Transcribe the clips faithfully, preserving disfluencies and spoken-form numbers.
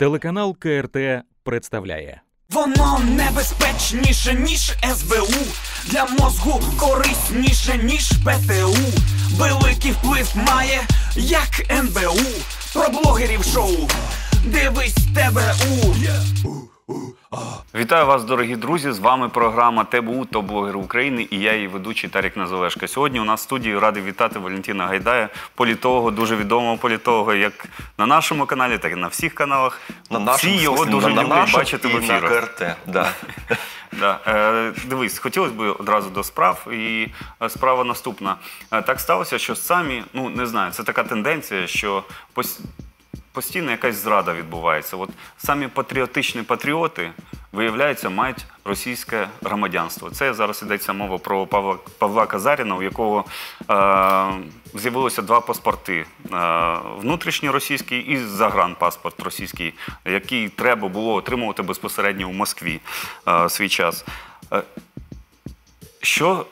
Телеканал Ка Ер Те представляє. Воно небезпечніше, ніж Ес Бе У. Для мозгу корисніше, ніж Пе Те У. Великий вплив має, як Ен Бе У. Про блогерів шоу. Дивись Те Бе У. Вітаю вас, дорогі друзі! З вами програма Те Бе У, топ-блогер України, і я її ведучий Тарік Назолешко. Сьогодні у нас в студії радий вітати Валентина Гайдая, політолога, дуже відомого політолога, як на нашому каналі, так і на всіх каналах. На нашому, всі його дуже на люблять бачити в ефірах. на Ка Ер Те, да. Да. Е, дивись, хотілося б одразу до справ, і справа наступна. Е, так сталося, що самі, ну не знаю, це така тенденція, що пос... постійно якась зрада відбувається. От самі патріотичні патріоти, виявляється, мають російське громадянство. Це зараз йдеться мова про Павла, Павла Казаріна, у якого е, з'явилося два паспорти. Е, внутрішній російський і загранпаспорт російський, який треба було отримувати безпосередньо у Москві е, свій час. Е, що...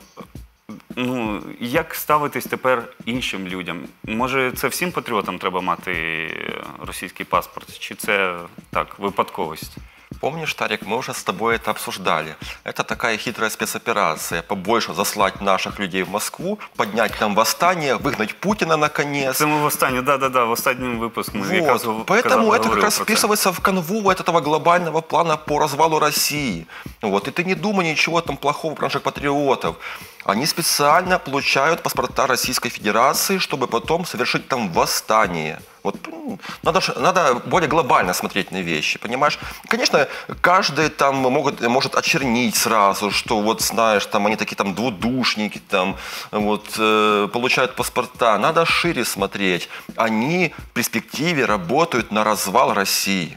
Ну, як ставитись тепер іншим людям? Може, це всім патріотам треба мати російський паспорт? Чи це так, випадковість? Помнишь, Тарик, мы уже с тобой это обсуждали. Это такая хитрая спецоперация. Побольше заслать наших людей в Москву, поднять там восстание, выгнать Путина наконец. Это мы в останнем, да-да-да, в останнем выпуске. Мы вот. Поэтому это как раз вписывается в канву вот этого глобального плана по развалу России. Вот. И ты не думай ничего там плохого про наших патриотов. Они специально получают паспорта Российской Федерации, чтобы потом совершить там восстание. Вот, надо, надо более глобально смотреть на вещи, понимаешь? Конечно, каждый там могут, может очернить сразу, что вот, знаешь, там они такие там двудушники, там, вот, э, получают паспорта. Надо шире смотреть. Они в перспективе работают на развал России.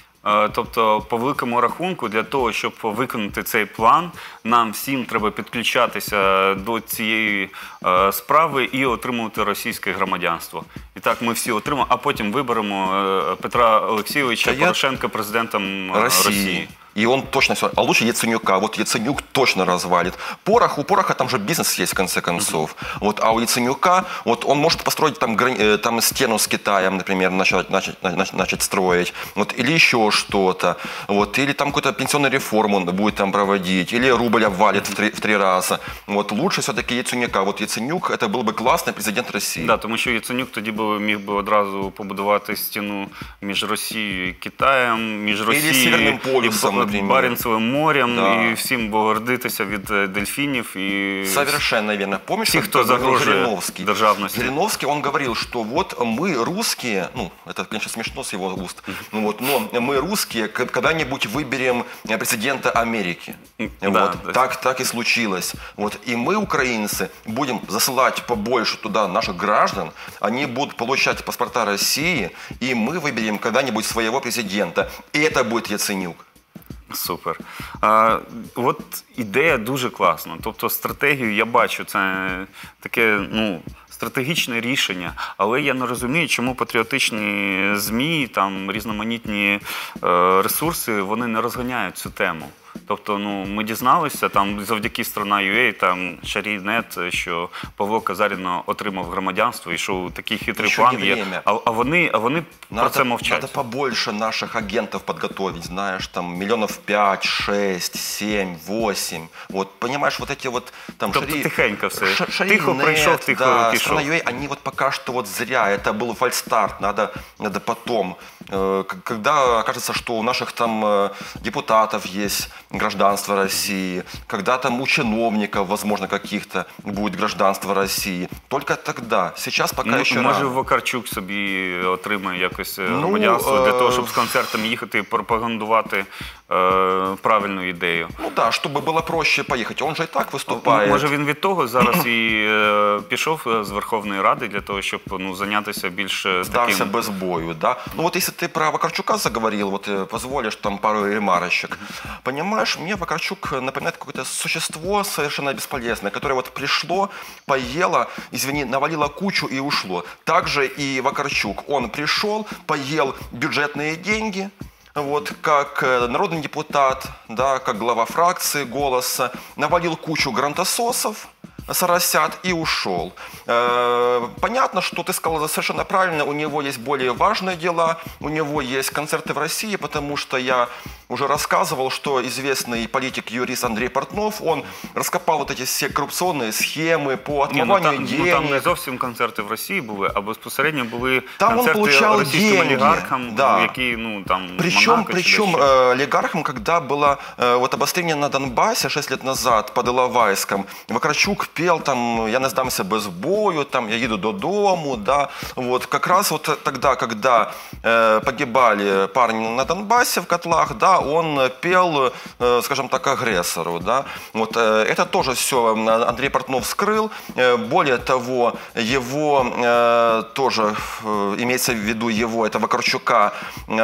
Тобто, по великому рахунку, для того, щоб виконати цей план, нам всім треба підключатися до цієї е, справи і отримувати російське громадянство. І так ми всі отримаємо, а потім виберемо е, Петра Олексійовича Порошенка президентом Росії. Росії. И он точно все. А лучше Яценюка. Вот Яценюк точно развалит. Порох, у Пороха там же бизнес есть, в конце концов. Mm-hmm. Вот, а у Яценюка, вот он может построить там, там стену с Китаем, например, начать, начать, начать, начать строить. Вот, или еще что-то. Вот, или там какую-то пенсионную реформу он будет там проводить. Или рубль обвалит mm-hmm. в, три, в три раза. Вот, лучше все-таки Яценюка. Вот Яценюк, это был бы классный президент Росії. Да, тому що Яценюк тоді би міг би одразу побудувати стіну між Росією і Китаєм, між Росією і Баренцевим морем, да. І всім було гордитися від дельфинов. И... Совершенно верно. Помнишь, всех, кто загрожует державности? Жириновский, он говорил, что вот мы русские, ну, это, конечно, смешно с его уст, ну, вот, но мы русские когда-нибудь выберем президента Америки. Да, вот, да. Так, так и случилось. Вот, и мы, украинцы, будем засылать побольше туда наших граждан, они будут получать паспорта России, и мы выберем когда-нибудь своего президента. И это будет Яценюк. Супер. А, от ідея дуже класна. Тобто стратегію я бачу, це таке, ну, стратегічне рішення, але я не розумію, чому патріотичні ЗМІ, там різноманітні е, ресурси, вони не розганяють цю тему. Тобто, ну, ми дізналися, там, завдяки Страна.ua, там, Шарій.нет, що Павло Казарін отримав громадянство і що такий хитрий Еще план є. А, а вони, а вони надо, про це мовчать. Надо побольше наших агентов подготовить, знаешь, там, миллионов пять, шесть, семь, восемь. Вот, понимаешь, вот эти вот, там, тобто Шарі... тихенько все. Шарій.нет, тихо прийшов, тихо да, пішов. Страна.ua, они вот пока что вот зря, это был фальстарт, надо, надо потом. Когда кажется, что у наших там депутатов есть гражданство России, когда там у чиновников, возможно, каких-то будет гражданство России, только тогда. Сейчас пока ну, ще може, рано. Вакарчук собі отримає якось ну, громадянство э... для того, щоб з концертом їхати і пропагандувати э, правильну ідею. Ну так, да, щоб було проще поїхати. Он же і так виступає. Може, він від того зараз і е, пішов з Верховної Ради для того, щоб, ну, зайнятися більш Здався таким... без бою, да? Ну вот если ты про Вакарчука заговорил, вот позволишь там пару ремарочек. Понимаешь, мне Вакарчук напоминает какое-то существо совершенно бесполезное, которое вот пришло, поело, извини, навалило кучу и ушло. Также и Вакарчук, он пришел, поел бюджетные деньги, вот, как народный депутат, да, как глава фракции «Голоса», навалил кучу грантососов, Соросят и ушел. Понятно, что ты сказал совершенно правильно, у него есть более важные дела, у него есть концерты в России, потому что я уже рассказывал, что известный политик-юрист Андрей Портнов, он раскопал вот эти все коррупционные схемы по отмыванию Ні, ну, там, денег. Ну, там не зовсім концерти в Росії були, а безпосередньо були там концерти російським деньги. олігархам, Да. які, ну, там, Причем, Монако, причем э, олигархам, когда было э, вот обострение на Донбассе шесть лет назад под Иловайском, Вакарчук пел там «Я не сдамся без бою», там «Я еду додому», да, вот как раз вот тогда, когда э, погибали парни на Донбассе в котлах, да, он пел, э, скажем так, агрессору, да, вот э, это тоже все Андрей Портнов скрыл, э, более того, его э, тоже, э, имеется в виду его, это Вакарчука,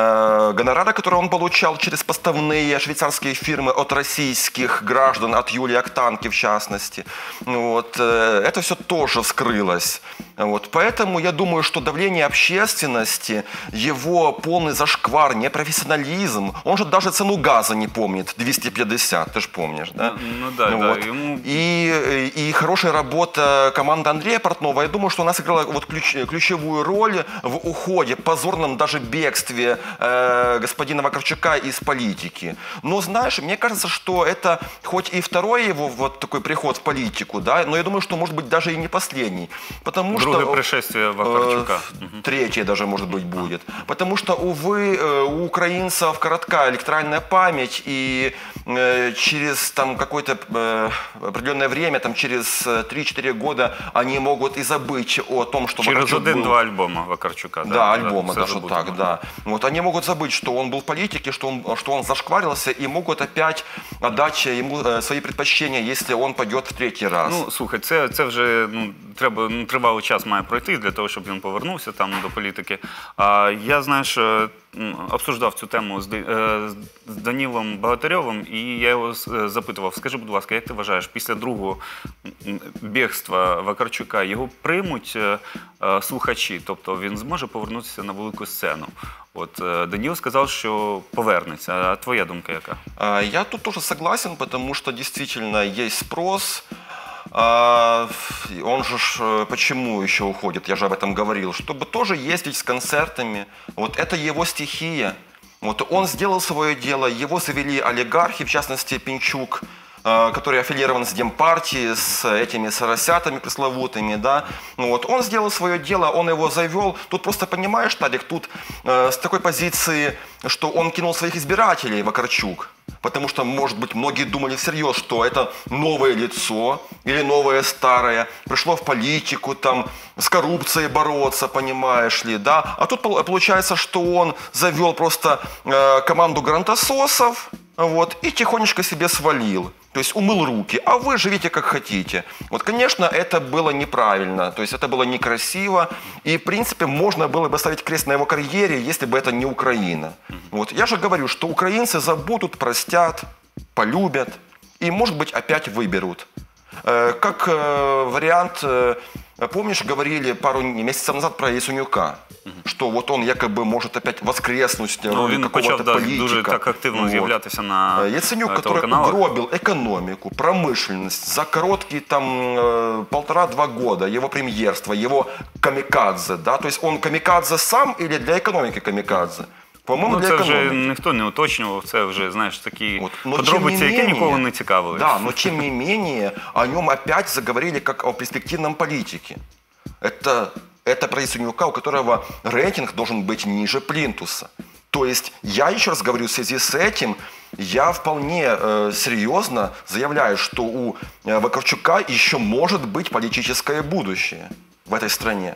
э, гонорары, которые он получал через поставные швейцарские фирмы от российских граждан, от Юлии Актанки в частности, вот, э, это все тоже вскрылось. Вот, поэтому я думаю, что давление общественности, его полный зашквар, непрофессионализм, он же даже цену газа не помнит, двести пятьдесят, ты же помнишь, да? Ну, ну да, вот. да. Ему... И, и хорошая работа команды Андрея Портнова, я думаю, что она сыграла вот ключ, ключевую роль в уходе, позорном даже бегстве э, господина Вакарчука из политики. Но, знаешь, мне кажется, что это хоть и второй его вот такой приход в политику, да, но я думаю, что может быть даже и не последний, потому что Другое пришествие Вакарчука. Э, третье даже, может быть, будет. Потому что, увы, э, у украинцев короткая электоральная память, и э, через там какое-то э, определенное время, там через три-четыре года, они могут и забыть о том, что Через Вакарчук один-два был... альбома Вакарчука. Да, да альбома, да, даже забудемо. так, да. Вот они могут забыть, что он был в политике, что он, что он зашкварился, и могут опять отдать ему э, свои предпочтения, если он пойдет в третий раз. Ну, слухай, це, це вже ну, треба, ну, тривалий час має пройти для того, щоб він повернувся там до політики. А, я, знаєш, обсуждав цю тему з, з Данілом Богатирьовим, і я його запитував, скажи, будь ласка, як ти вважаєш, після другого бігства Вакарчука його приймуть слухачі, тобто він зможе повернутися на велику сцену? От Даніл сказав, що повернеться. А твоя думка яка? Я тут тоже согласен, потому что действительно есть спрос. Он же почему еще уходит, я же об этом говорил, чтобы тоже ездить с концертами. Вот это его стихия. Вот он сделал свое дело, его завели олигархи, в частности Пинчук, который аффилирован с Демпартией, с этими соросятами пресловутыми, да. Вот. Он сделал свое дело, он его завел. Тут просто понимаешь, Тарик, тут э, с такой позиции, что он кинул своих избирателей, Вакарчук. Потому что, может быть, многие думали всерьез, что это новое лицо или новое старое. Пришло в политику, там, с коррупцией бороться, понимаешь ли, да. А тут получается, что он завел просто э, команду грантососов, вот, и тихонечко себе свалил. То есть умыл руки, а вы живите как хотите. Вот, конечно, это было неправильно, то есть это было некрасиво, и, в принципе, можно было бы ставить крест на его карьере, если бы это не Украина. Вот, я же говорю, что украинцы забудут, простят, полюбят и, может быть, опять выберут. Как вариант, помнишь, говорили пару месяцев назад про Яценюка, что вот он якобы может опять воскреснуть в роли какого-то да, политика. Дуже так активно вот. З'являтися на Яценюк, который угробил экономику, промышленность за короткие там полтора-два года его премьерства, его камикадзе, да, то есть он камикадзе сам или для экономики камикадзе? По-моєму, ну, для це економіки. вже ніхто не уточнював, це вже, знаєш, такі вот. Но подробиці, які менее, нікого не цікавили. Да, но тем не менее, о нем опять заговорили как о перспективном политике. Это, это про Яценюка, у которого рейтинг должен быть ниже плинтуса. То есть, я еще раз говорю, в связи с этим, я вполне э, серьезно заявляю, что у э, Вакарчука еще может быть политическое будущее в этой стране.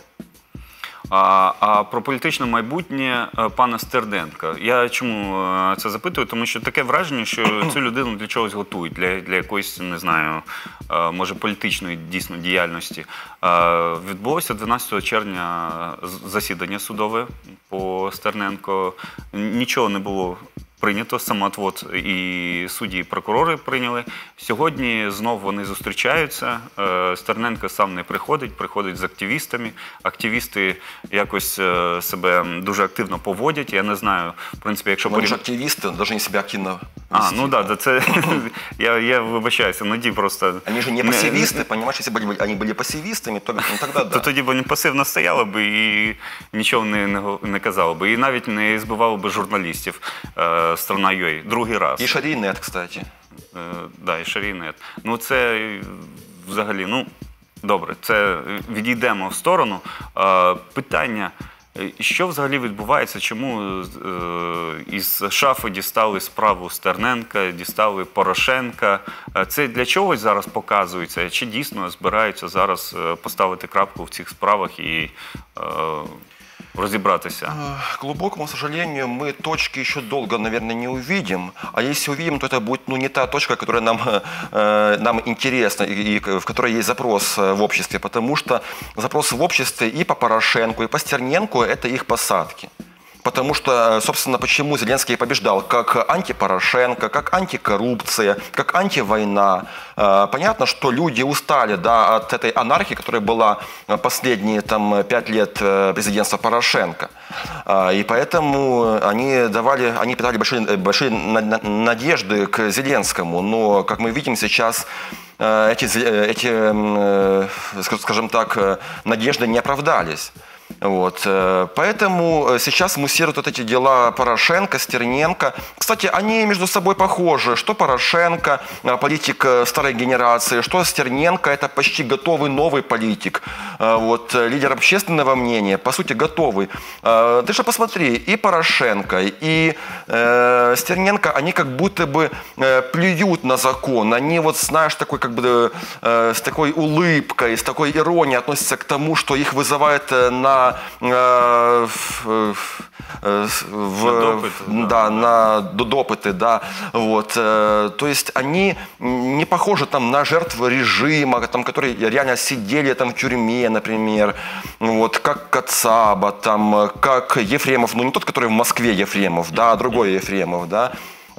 А, а про політичне майбутнє пана Стерненка. Я чому це запитую? Тому що таке враження, що цю людину для чогось готують, для, для якоїсь, не знаю, може політичної дійсно діяльності. Відбулося дванадцятого червня засідання судове по Стерненко. Нічого не було прийнято, самоотвод і судді, і прокурори прийняли. Сьогодні знов вони зустрічаються. Стерненко сам не приходить, приходить з активістами. Активісти якось себе дуже активно поводять. Я не знаю, в принципі, якщо... Вони ж активісти, повинні себе активно А, ну да, да, це, я, я вибачаюся, іноді просто... Вони ж не пасивісти, розумієш, якщо б вони були пасивістами, то ну, тоді да. То тоді б вони пасивно стояли б і нічого не, не, не казали б. І навіть не збивали б журналістів е, «Страна ю а», другий раз. І Шарій.нет, кстати. Е, да, і Шарій.нет. Ну це взагалі, ну, добре, це відійдемо в сторону. Е, питання... Що взагалі відбувається? Чому е, із шафи дістали справу Стерненка, дістали Порошенка? Це для чогось зараз показується? Чи дійсно збираються зараз поставити крапку в цих справах і е, разобраться? К глубокому сожалению, мы точки еще долго, наверное, не увидим. А если увидим, то это будет ну, не та точка, которая нам, э, нам интересна и, и в которой есть запрос в обществе. Потому что запрос в обществе и по Порошенку, и по Стерненку – это их посадки. Потому что, собственно, почему Зеленский побеждал как антипорошенко, как антикоррупция, как антивойна. Понятно, что люди устали, да, от этой анархии, которая была последние там, пять лет президентства Порошенко. И поэтому они, давали, они питали большие, большие надежды к Зеленскому. Но, как мы видим сейчас, эти, эти скажем так, надежды не оправдались. Вот. Поэтому сейчас муссируют вот эти дела Порошенко, Стерненко. Кстати, они между собой похожи. Что Порошенко, политик старой генерации, что Стерненко, это почти готовый новый политик. Вот. Лидер общественного мнения, по сути, готовый. Ты же посмотри, и Порошенко, и э, Стерненко, они как будто бы э, плюют на закон. Они, вот, знаешь, такой, как бы, э, с такой улыбкой, с такой иронией относятся к тому, что их вызывает на В, в, на допыты, да, да. на допыты, да, вот, то есть они не похожи там на жертв режима, там, которые реально сидели там в тюрьме, например, вот, как Кацаба, там, как Ефремов, ну не тот, который в Москве Ефремов, да, а другой Ефремов, да,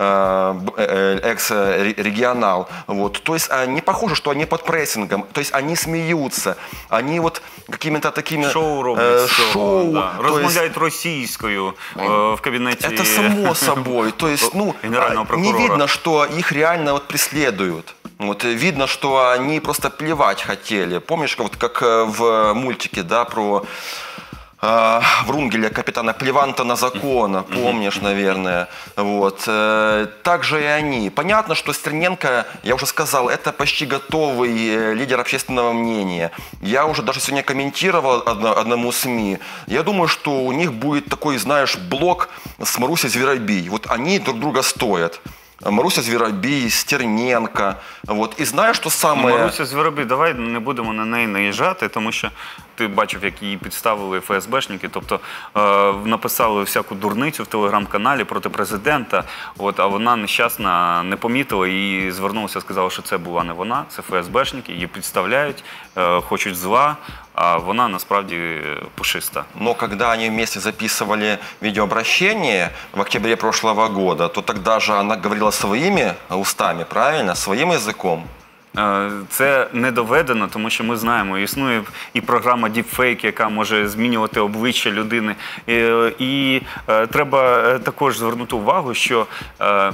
экс-регионал. Вот. То есть не похоже, что они под прессингом, то есть они смеются, они вот какими-то такими... Шоу роблять, шоу, да. Розмовляють російською в кабинете... Это само собой, то есть, ну, не видно, что их реально вот преследуют. Вот, видно, что они просто плевать хотели. Помнишь, вот как в мультике, да, про... Врунгеля, капитана Плеванта закона, помнишь, наверное. Вот. Так же и они. Понятно, что Стерненко, я уже сказал, это почти готовый лидер общественного мнения. Я уже даже сегодня комментировал одному СМИ. Я думаю, что у них будет такой, знаешь, блок с Марусей Зверобій. Вот они друг друга стоят. Маруся Зверобій, Стерненко. Вот. І знаєш, що саме... Маруся Зверобій, давай не будемо на неї наїжджати, тому що ти бачив, як її підставили еф ес бешники, тобто е, написали всяку дурницю в телеграм-каналі проти президента, от, а вона нещасна не помітила і звернулася, сказала, що це була не вона, це еф ес бешники, її підставляють, е, хочуть зла, а вона насправді пушиста. Но когда они вместе записывали видеообращение в октябре прошлого года, то тогда же она говорила своими устами, правильно? Своим языком. Це не доведено, тому що ми знаємо, існує і програма Deepfake, яка може змінювати обличчя людини. І, і е, треба також звернути увагу, що е,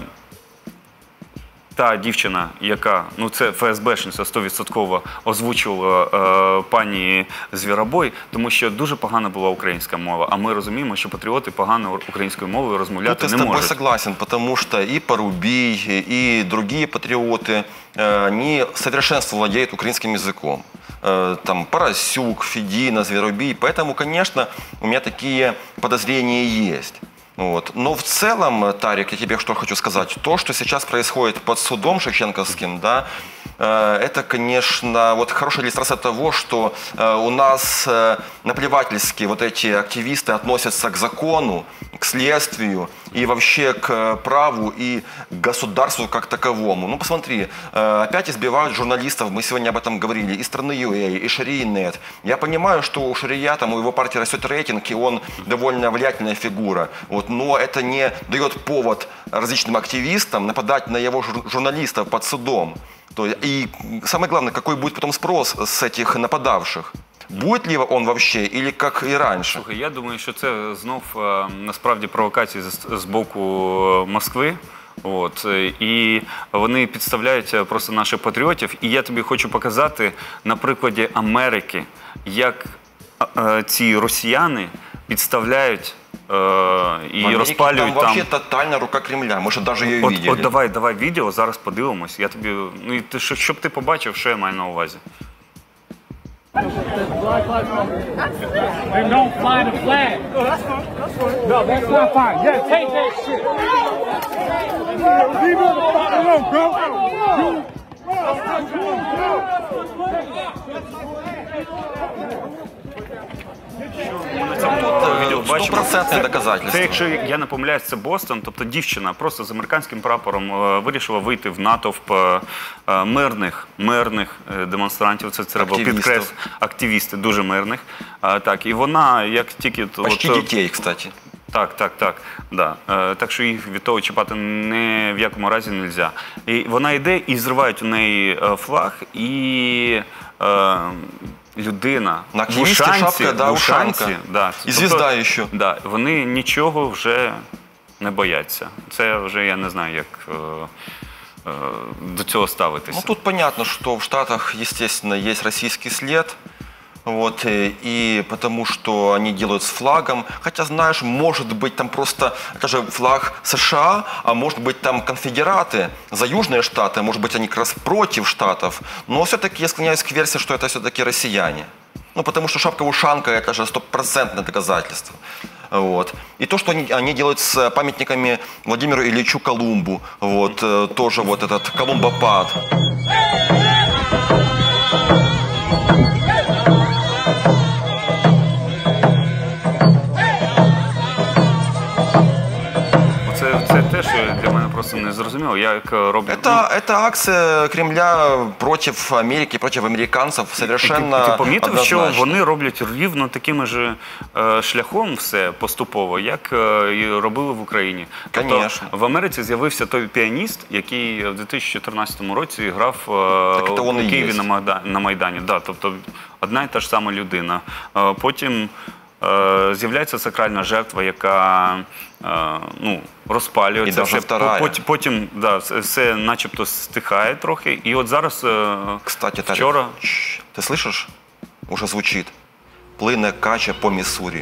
та дівчина, яка, ну це еф ес бешниця сто відсотків озвучувала е, пані Звіробой, тому що дуже погана була українська мова, а ми розуміємо, що патріоти погано українською мовою розмовляти Тут не я с тобой можуть. согласен, потому что и Порубий, и другие патриоты, они совершенственно владеют украинским языком. Там Поросюк, Федина, Зверобій, поэтому, конечно, у меня такие подозрения есть. Вот. Но в целом, Тарик, я тебе что хочу сказать, то, что сейчас происходит под судом Шевченковским, да, это, конечно, вот хорошая иллюстрация того, что у нас наплевательски вот эти активисты относятся к закону, к следствию и вообще к праву и государству как таковому. Ну, посмотри, опять избивают журналистов, мы сегодня об этом говорили, и «Страны ю а», и Шарій.нет. Я понимаю, что у Шария, там, у его партии растет рейтинг, и он довольно влиятельная фигура. Вот. вот, но это не дает повод различным активистам нападать на его жур- журналистов под судом. То, и самое главное, какой будет потом спрос с этих нападавших? Будет ли он вообще, или як і раніше? Слухай, я думаю, що це знов е, насправді провокації з, з боку Москви. От, і вони підставляють просто наших патріотів. І я тобі хочу показати на прикладі Америки, як е, ці росіяни підставляють е, і в розпалюють там. там... Вообще тотальна рука Кремля, ми ж навіть її От, бачили. от давай, давай відео, зараз подивимось. Я тобі, ну, і ти, щоб ти побачив, що я маю на увазі. And don't fly the flag. No, that's fine. That's fine. No, that's not fine. Yeah, take that shit. Leave it alone, bro. Стопроцентне доказательство. Це, якщо я не помиляюсь, це Бостон, тобто дівчина просто з американським прапором е, вирішила вийти в натовп е, е, мирних, мирних е, демонстрантів, це треба підкреслити, активісти, дуже мирних. Е, так, і вона, як тільки... Почти от, дітей, кстати. Так, так, так. Да. Е, так що їх від того чіпати ні в якому разі не можна. І вона йде і зривають у неї е, флаг, і е, людина На в ушанці, шапка, да, в ушанці, ушанка. да. І звізда ще. Да, вони нічого вже не бояться. Це вже я не знаю, як е, е, до цього ставитися. Ну, тут понятно, что в Штатах, естественно, есть российский след. Вот, и, и потому что они делают с флагом. Хотя, знаешь, может быть там просто, это же флаг США, а может быть там конфедераты за Южные Штаты, может быть они как раз против Штатов. Но все-таки я склоняюсь к версии, что это все-таки россияне. Ну, потому что шапка-ушанка, это же стопроцентное доказательство. Вот. И то, что они, они делают с памятниками Владимиру Ильичу Колумбу, вот, э, тоже вот этот Колумбопад. Це, це те, що для мене просто не зрозуміло, як роблять... Это, это акция Кремля против Америки, против американцев совершенно Ти, ти помітив, що однозначно. вони роблять рівно таким же е, шляхом все поступово, як е, і робили в Україні. Тобто, Конечно. в Америці з'явився той піаніст, який в дві тисячі чотирнадцятому році грав Так е, це у він і Києві є. на, Майда, на Майдані. Да, тобто одна і та ж сама людина. Е, потім е, з'являється сакральна жертва, яка е, ну, розпалює І це даже все. вторая. Потім, потім да, все, все начебто стихає трохи. І от зараз е, Кстати, Тарик, вчора... Чш, ты слышишь? Уже звучит. Плине кача по Міссурі.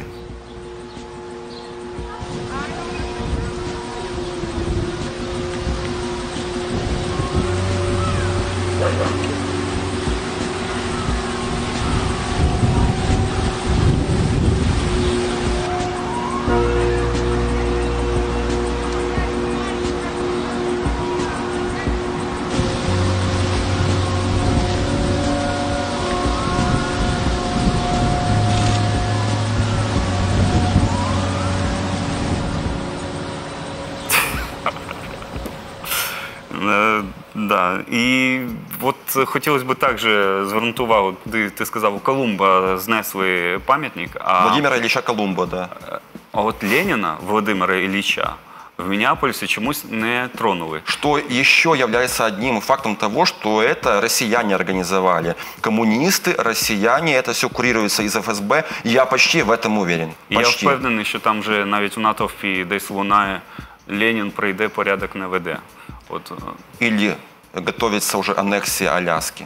Е, Да. І от хотілося б також звернути увагу, ти, ти сказав, у Колумба знесли пам'ятник, а, Владимира Ильича Колумба, да. а от Леніна, Володимира Ілліча, в Мінneаполісі чомусь не тронули. Что еще является одним фактом того, что это россияне организовали. Коммунисты, россияне, это все курируется из эф эс бэ. Я почти в этом уверен. І я Почти. впевнений, що там вже навіть у натовпі десь лунає «Ленін прийде, порядок не веде». От, е, Или готовится уже аннексия Аляски.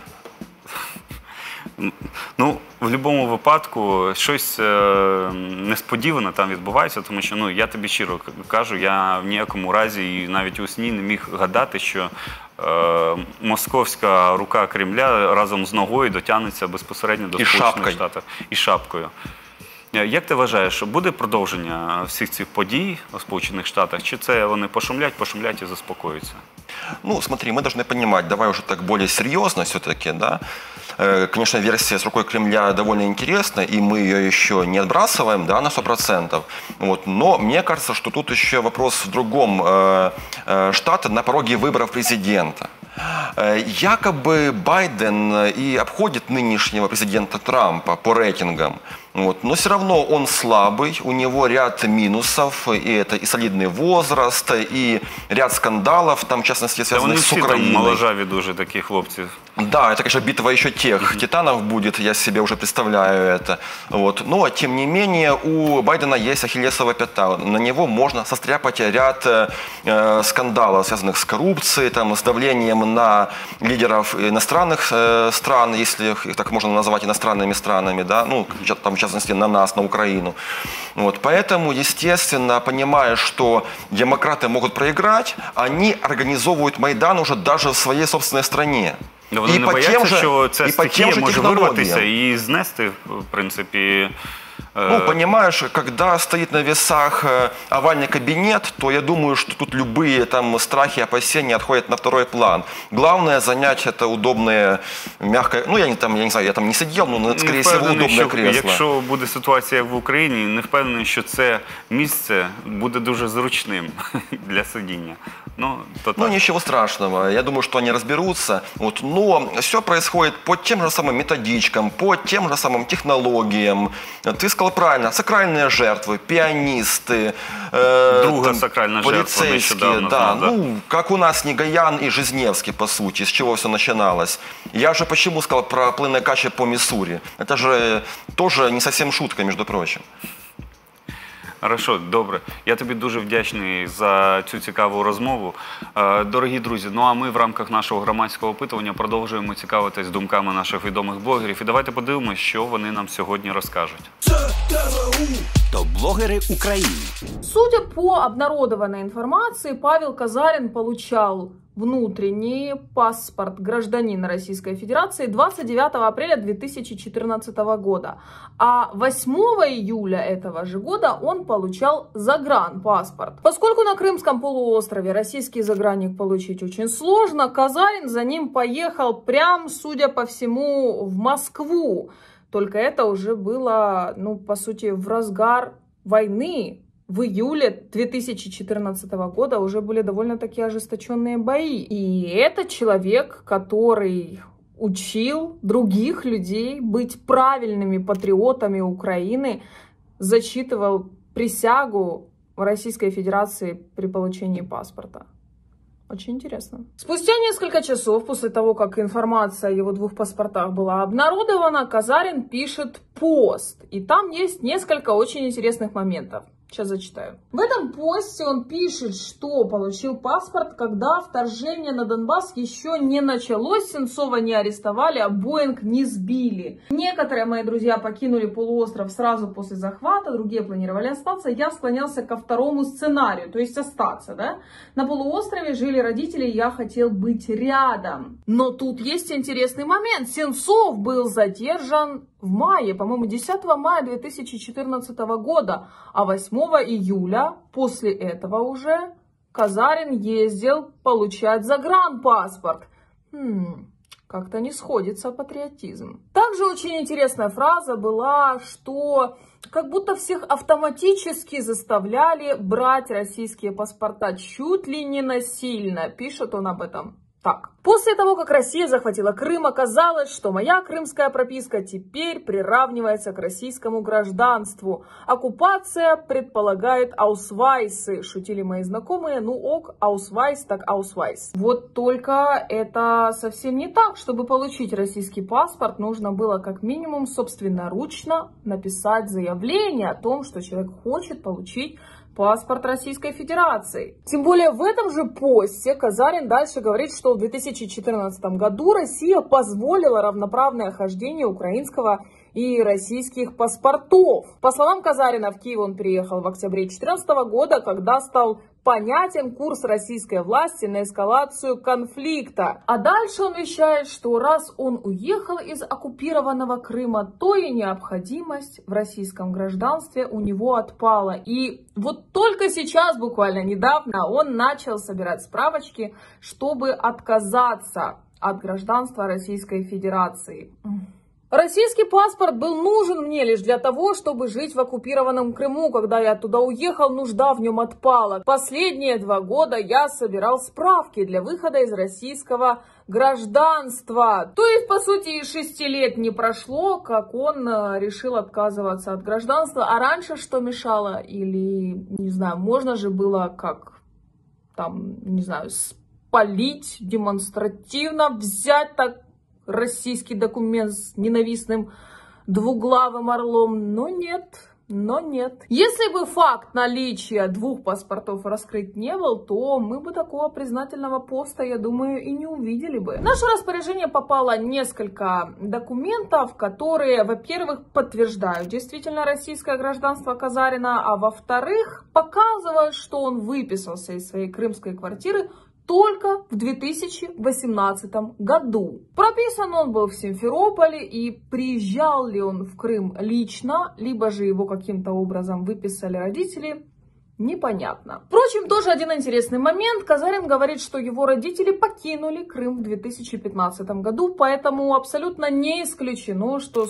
Ну, в будь-якому випадку щось е, несподіване там відбувається, тому що, ну, я тобі щиро к- кажу, я в ніякому разі і навіть у сні не міг гадати, що е, московська рука Кремля разом з ногою дотягнеться безпосередньо до І Сполучених шапкою. Штатів. І шапкою. Е, Як ти вважаєш, що буде продовження всіх цих подій у Сполучених Штатах, чи це вони пошумлять, пошумлять і заспокоюються? Ну, смотри, мы должны понимать, давай уже так более серьезно все-таки, да. Э, Конечно, версия с рукой Кремля довольно интересна, и мы ее еще не отбрасываем, да, на сто процентов. Вот. Но мне кажется, что тут еще вопрос в другом. Э, э, Штаты на пороге выборов президента. Э, Якобы Байден и обходит нынешнего президента Трампа по рейтингам. Вот. Но все равно он слабый, у него ряд минусов, и это и солидный возраст, и ряд скандалов, там, в частности, связанных с Украиной. Там моложаві дуже такі хлопці. Да, это, конечно, битва еще тех титанов будет, я себе уже представляю это. Вот. Но, тем не менее, у Байдена есть ахиллесова пята. На него можно состряпать ряд э, скандалов, связанных с коррупцией, там, с давлением на лидеров иностранных э, стран, если их так можно назвать иностранными странами, да, ну, там, в частности, на нас, на Украину. Вот. Поэтому, естественно, понимая, что демократы могут проиграть, они организовывают Майдан уже даже в своей собственной стране. Да, вони не бояться, що ця стихія може вирватися і знести, в принципі... Ну, понимаешь, когда стоит на весах овальный кабинет, то я думаю, что тут любые там страхи, опасения отходят на второй план. Главное занять это удобное, мягкое, ну я не, там, я не знаю, я там не сидел, но скорее всего удобное що, кресло. Якщо буде ситуація як в Україні, не впевнений, що це місце буде дуже зручним для сидіння. Ну, то ну ничего страшного, я думаю, что они разберутся, вот, но все происходит по тем же самым методичкам, по тем же самым технологиям. Ты сказал правильно, сакральные жертвы, пианисты, э, Друга сакральная полицейские, жертва, да, знал, да, ну, как у нас Негаян и Жизневский, по сути, с чего все начиналось. Я же почему сказал про плынные качи по Миссури, это же тоже не совсем шутка, между прочим. Хорошо, добре. Я тобі дуже вдячний за цю цікаву розмову. Дорогі друзі, ну а ми в рамках нашого громадського опитування продовжуємо цікавитись думками наших відомих блогерів. І давайте подивимось, що вони нам сьогодні розкажуть. Топ-блогеры Украины. Судя по обнародованной информации, Павел Казарин получал внутренний паспорт гражданина Российской Федерации двадцать девятого апреля две тысячи четырнадцатого года, а восьмого июля этого же года он получал загранпаспорт. Поскольку на Крымском полуострове российский загранник получить очень сложно, Казарин за ним поехал прям, судя по всему, в Москву. Только это уже было, ну, по сути, в разгар войны. В июле две тысячи четырнадцатого года уже были довольно-таки ожесточенные бои. И это человек, который учил других людей быть правильными патриотами Украины, зачитывал присягу Российской Федерации при получении паспорта. Очень интересно. Спустя несколько часов после того, как информация о его двух паспортах была обнародована, Казарин пишет пост. И там есть несколько очень интересных моментов. Сейчас зачитаю. В этом посте он пишет, что получил паспорт, когда вторжение на Донбасс еще не началось, Сенцова не арестовали, а Боинг не сбили. Некоторые мои друзья покинули полуостров сразу после захвата, другие планировали остаться. Я склонялся ко второму сценарию, то есть остаться, да? На полуострове жили родители, я хотел быть рядом. Но тут есть интересный момент. Сенцов был задержан в мае, по-моему, десятого мая две тысячи четырнадцатого года, а восьмого июля после этого уже Казарин ездил получать загранпаспорт. Хм, как-то не сходится патриотизм. Также очень интересная фраза была, что как будто всех автоматически заставляли брать российские паспорта чуть ли не насильно. Пишет он об этом так. После того, как Россия захватила Крым, оказалось, что моя крымская прописка теперь приравнивается к российскому гражданству. Оккупация предполагает аусвайсы, шутили мои знакомые. Ну ок, аусвайс так аусвайс. Вот только это совсем не так. Чтобы получить российский паспорт, нужно было как минимум собственноручно написать заявление о том, что человек хочет получить паспорт Российской Федерации. Тем более в этом же посте Казарин дальше говорит, что в две тысячи четырнадцатом году Россия позволила равноправное хождение украинского и российских паспортов. По словам Казарина, в Киев он приехал в октябре две тысячи четырнадцатого года, когда стал понятен курс российской власти на эскалацию конфликта. А дальше он вещает, что раз он уехал из оккупированного Крыма, то и необходимость в российском гражданстве у него отпала. И вот только сейчас, буквально недавно, он начал собирать справочки, чтобы отказаться от гражданства Российской Федерации. Российский паспорт был нужен мне лишь для того, чтобы жить в оккупированном Крыму. Когда я туда уехал, нужда в нем отпала. Последние два года я собирал справки для выхода из российского гражданства. То есть, по сути, и шести лет не прошло, как он решил отказываться от гражданства. А раньше что мешало? Или, не знаю, можно же было как, там, не знаю, спалить демонстративно, взять так российский документ с ненавистным двуглавым орлом, но нет. Но нет. Если бы факт наличия двух паспортов раскрыт не был, то мы бы такого признательного поста, я думаю, и не увидели бы. В наше распоряжение попало несколько документов, которые, во-первых, подтверждают действительно российское гражданство Казарина, а во-вторых, показывают, что он выписался из своей крымской квартиры только в две тысячи восемнадцатом году. Прописан он был в Симферополе, и приезжал ли он в Крым лично, либо же его каким-то образом выписали родители, непонятно. Впрочем, тоже один интересный момент. Казарин говорит, что его родители покинули Крым в две тысячи пятнадцатом году, поэтому абсолютно не исключено, что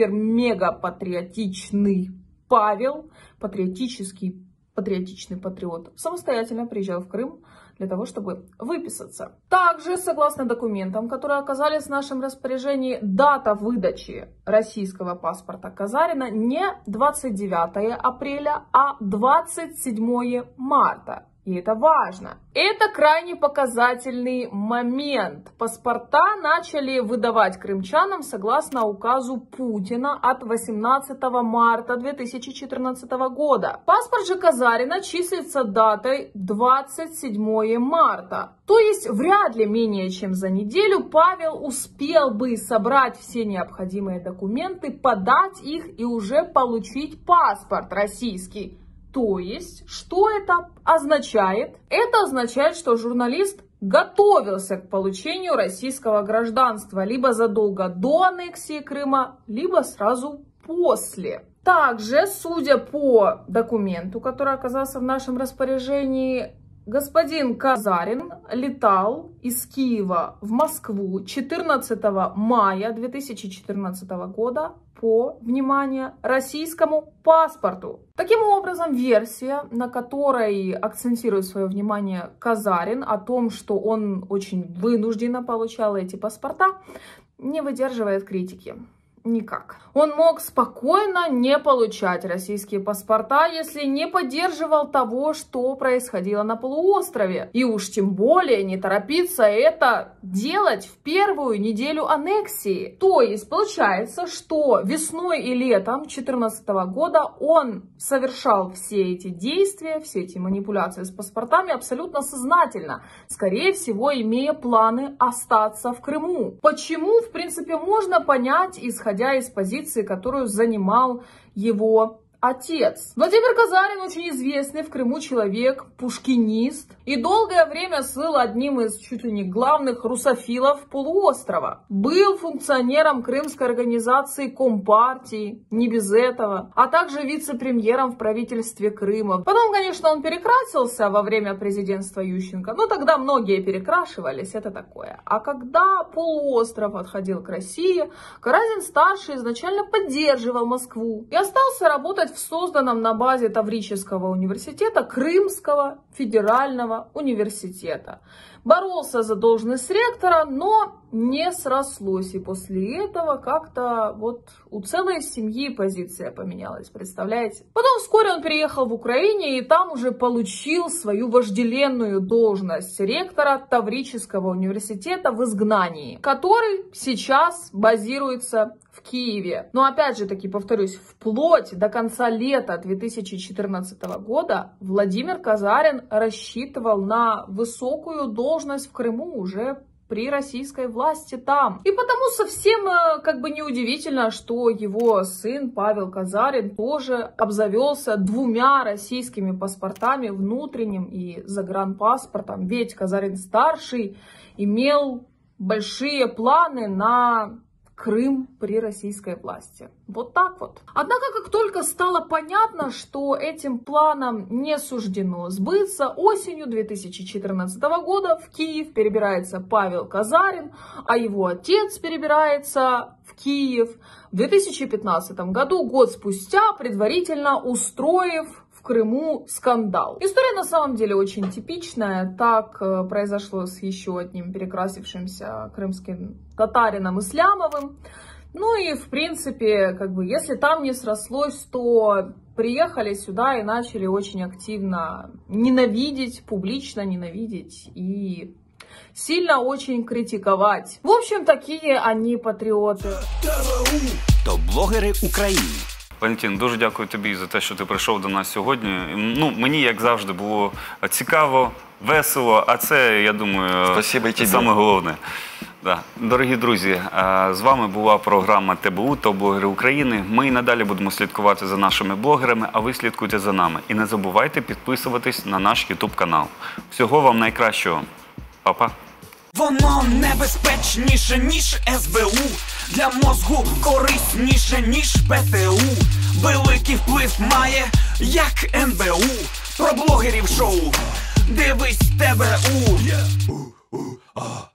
супер-мега-патриотичный Павел, патриотический, патриотичный патриот, самостоятельно приезжал в Крым для того, чтобы выписаться. Также, согласно документам, которые оказались в нашем распоряжении, дата выдачи российского паспорта Казарина не двадцать девятое апреля, а двадцать седьмое марта. И это важно. Это крайне показательный момент. Паспорта начали выдавать крымчанам согласно указу Путина от восемнадцатого марта две тысячи четырнадцатого года. Паспорт же Казарина числится датой двадцать седьмое марта. То есть вряд ли менее чем за неделю Павел успел бы собрать все необходимые документы, подать их и уже получить паспорт российский. То есть, что это означает? Это означает, что журналист готовился к получению российского гражданства либо задолго до аннексии Крыма, либо сразу после. Также, судя по документу, который оказался в нашем распоряжении, господин Казарин летал из Киева в Москву четырнадцатого мая две тысячи четырнадцатого года по, внимание, российскому паспорту. Таким образом, версия, на которой акцентирует свое внимание Казарин, о том, что он очень вынужденно получал эти паспорта, не выдерживает критики. Никак. Он мог спокойно не получать российские паспорта, если не поддерживал того, что происходило на полуострове. И уж тем более не торопиться это делать в первую неделю аннексии. То есть получается, что весной и летом две тысячи четырнадцатого года он совершал все эти действия, все эти манипуляции с паспортами абсолютно сознательно. Скорее всего, имея планы остаться в Крыму. Почему, в принципе, можно понять, исходя из позиции, которую занимал его отец. Владимир Казарин очень известный в Крыму человек, пушкинист, и долгое время слыл одним из чуть ли не главных русофилов полуострова. Был функционером крымской организации Компартии, не без этого, а также вице-премьером в правительстве Крыма. Потом, конечно, он перекрасился во время президентства Ющенко, но тогда многие перекрашивались, это такое. А когда полуостров отходил к России, Каразин-старший изначально поддерживал Москву и остался работать в созданном на базе Таврического университета Крымского федерального университета. Боролся за должность ректора, но не срослось. И после этого как-то вот у целой семьи позиция поменялась, представляете? Потом вскоре он переехал в Украину и там уже получил свою вожделенную должность ректора Таврического университета в изгнании, который сейчас базируется в Киеве. Но опять же таки повторюсь, вплоть до конца лета две тысячи четырнадцатого года Владимир Казарин рассчитывал на высокую должность в Крыму уже при российской власти там. И потому совсем как бы неудивительно, что его сын Павел Казарин тоже обзавелся двумя российскими паспортами, внутренним и загранпаспортом. Ведь Казарин-старший имел большие планы на Крым при российской власти. Вот так вот. Однако, как только стало понятно, что этим планам не суждено сбыться, осенью две тысячи четырнадцатого года в Киев перебирается Павел Казарин, а его отец перебирается в Киев в две тысячи пятнадцатом году, год спустя, предварительно устроив в Крыму скандал. История на самом деле очень типичная. Так произошло с еще одним перекрасившимся крымским татарином Ислямовым. Ну и, в принципе, как бы, если там не срослось, то приехали сюда и начали очень активно ненавидеть, публично ненавидеть и сильно очень критиковать. В общем, такие они патріоти. Топ-блогери України. Валентин, дуже дякую тобі за те, що ти прийшов до нас сьогодні. Ну, мені, як завжди, було цікаво, весело, а це, я думаю, саме головне. Да. Дорогі друзі, з вами була програма ТБУ «Топ-блогери України». Ми і надалі будемо слідкувати за нашими блогерами, а ви слідкуйте за нами. І не забувайте підписуватись на наш ютуб-канал. Всього вам найкращого. Па-па. Воно небезпечніше, ніж ес бе у. Для мозгу корисніше, ніж пе те у. Великий вплив має, як ен бе у. Про блогерів шоу. Дивись тебе у.